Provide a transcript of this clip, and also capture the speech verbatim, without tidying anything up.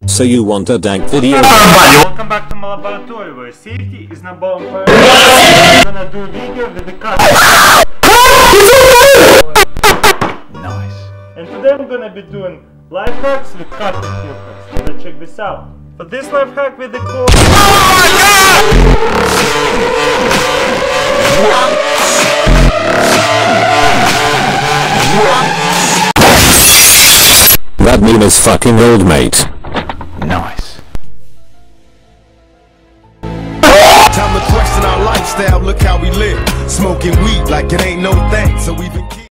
So you want a dank video? Welcome back to my laboratory where safety is number one priority. I'm gonna do a video with the cut. Nice. And today I'm gonna be doing life hacks with cutting filters. Let's check this out. For this life hack with the core. That meme is fucking old, mate. Nice. Time to question our lifestyle, look how we live. Smoking weed like it ain't no thing, so we've been